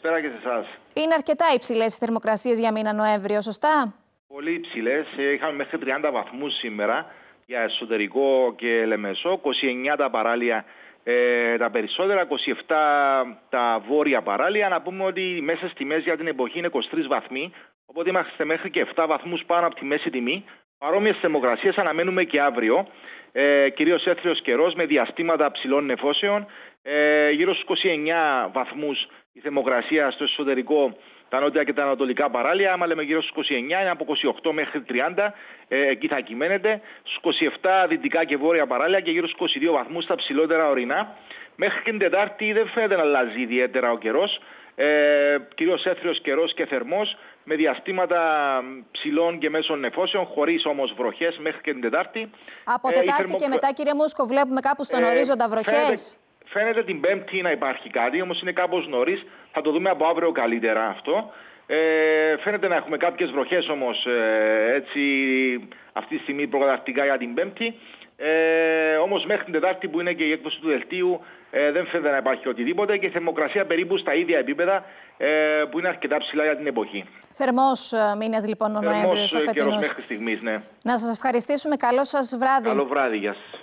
Καλησπέρα και σε εσάς. Είναι αρκετά υψηλές οι θερμοκρασίες για μήνα Νοέμβριο, σωστά? Πολύ υψηλές. Είχαμε μέχρι 30 βαθμούς σήμερα για εσωτερικό και Λεμεσό. 29 τα παράλια τα περισσότερα, 27 τα βόρεια παράλια. Να πούμε ότι οι μέσες τιμές για την εποχή είναι 23 βαθμοί. Οπότε είμαστε μέχρι και 7 βαθμούς πάνω από τη μέση τιμή. Παρόμοιες θερμοκρασίες αναμένουμε και αύριο. Κυρίως έθριος καιρός με διαστήματα ψηλών νεφώσεων. Γύρω στους 29 βαθμούς η θερμοκρασία στο εσωτερικό, τα νότια και τα ανατολικά παράλια. Άμα λέμε γύρω στους 29, είναι από 28 μέχρι 30. Εκεί θα κυμαίνεται. Στους 27 δυτικά και βόρεια παράλια και γύρω στους 22 βαθμούς στα ψηλότερα ορεινά. Μέχρι και την Τετάρτη δεν φαίνεται να αλλάζει ιδιαίτερα ο καιρός. Κυρίως έθριος καιρός και θερμός, με διαστήματα ψηλών και μέσων νεφώσεων, χωρίς όμως βροχές μέχρι και την Τετάρτη. Από Τετάρτη και μετά, κύριε Μούσκο, βλέπουμε κάπου στον ορίζοντα βροχές. Φαίνεται την Πέμπτη να υπάρχει κάτι, όμως είναι κάπως νωρίς. Θα το δούμε από αύριο καλύτερα αυτό. Φαίνεται να έχουμε κάποιες βροχές όμως έτσι αυτή τη στιγμή προκαταρκτικά για την Πέμπτη. Όμως μέχρι την Τετάρτη που είναι και η έκδοση του δελτίου δεν φαίνεται να υπάρχει οτιδήποτε και η θερμοκρασία περίπου στα ίδια επίπεδα που είναι αρκετά ψηλά για την εποχή. Θερμός μήνας λοιπόν ο Νοέμβριος. Θερμός καιρός μέχρι στιγμής, ναι. Να σας ευχαριστήσουμε. Καλό σας βράδυ. Καλό βράδυ, γεια σας.